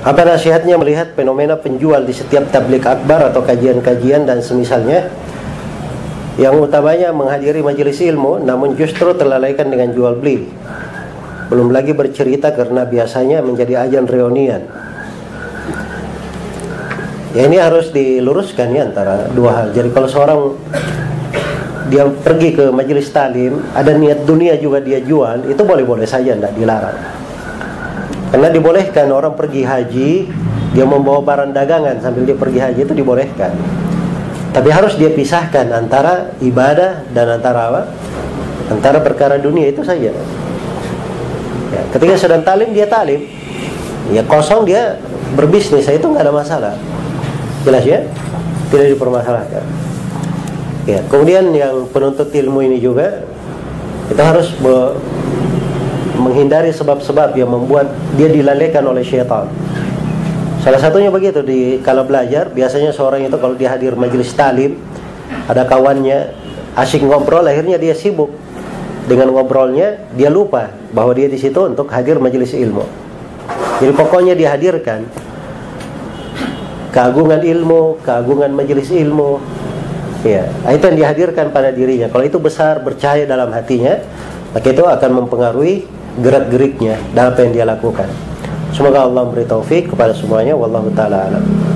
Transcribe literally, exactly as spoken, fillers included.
Apa nasihatnya melihat fenomena penjual di setiap tablik akbar atau kajian-kajian dan semisalnya, yang utamanya menghadiri majelis ilmu namun justru terlalaikan dengan jual beli, belum lagi bercerita karena biasanya menjadi ajang reunian. Ya, ini harus diluruskan ya antara dua hal. Jadi kalau seorang dia pergi ke majelis talim, ada niat dunia juga dia jual, itu boleh-boleh saja, tidak dilarang. Karena dibolehkan orang pergi haji, dia membawa barang dagangan sambil dia pergi haji, itu dibolehkan. Tapi harus dia pisahkan antara ibadah dan antara apa? Antara perkara dunia, itu saja. Ya, ketika sedang talim, dia talim. Ya kosong, dia berbisnis, itu nggak ada masalah. Jelas ya? Tidak dipermasalahkan. Ya, kemudian yang penuntut ilmu ini juga, kita harus be- menghindari sebab-sebab yang membuat dia dilalaikan oleh syaitan. Salah satunya begitu, di kalau belajar, biasanya seorang itu kalau dia hadir majelis talim, ada kawannya asyik ngobrol, akhirnya dia sibuk dengan ngobrolnya, dia lupa bahwa dia di situ untuk hadir majelis ilmu. Jadi pokoknya dihadirkan keagungan ilmu, keagungan majelis ilmu. Ya, itu yang dihadirkan pada dirinya. Kalau itu besar, bercahaya dalam hatinya, maka itu akan mempengaruhi gerak-geriknya dalam apa yang dia lakukan. Semoga Allah memberi taufik kepada semuanya. Wallahu ta'ala alam.